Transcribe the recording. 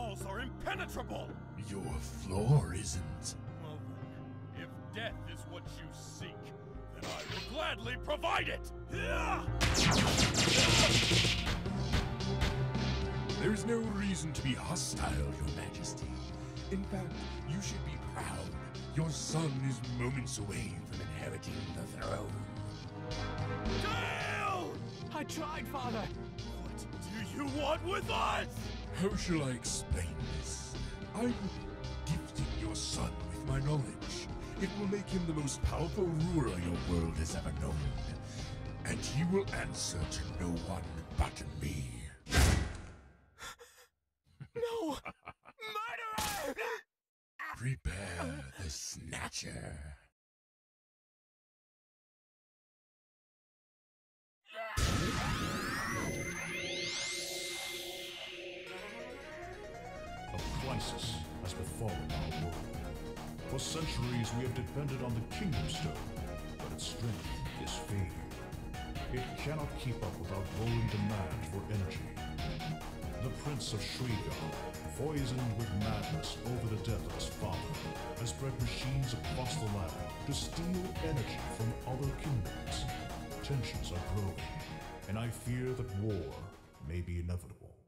walls are impenetrable! Your floor isn't. Well then, if death is what you seek, then I will gladly provide it! There's no reason to be hostile, Your Majesty. In fact, you should be proud. Your son is moments away from inheriting the throne. Dale! I tried, Father! What do you want with us? How shall I explain this? I'm gifting your son with my knowledge. It will make him the most powerful ruler your world has ever known. And he will answer to no one but me. No! Murderer! Prepare the Snatcher. A crisis has befallen our world. For centuries we have depended on the Kingdom Stone, but its strength is fading. It cannot keep up with our growing demand for energy. The Prince of Shrigar, poisoned with madness over the death of his father, has bred machines across the land to steal energy from other kingdoms. Tensions are growing, and I fear that war may be inevitable.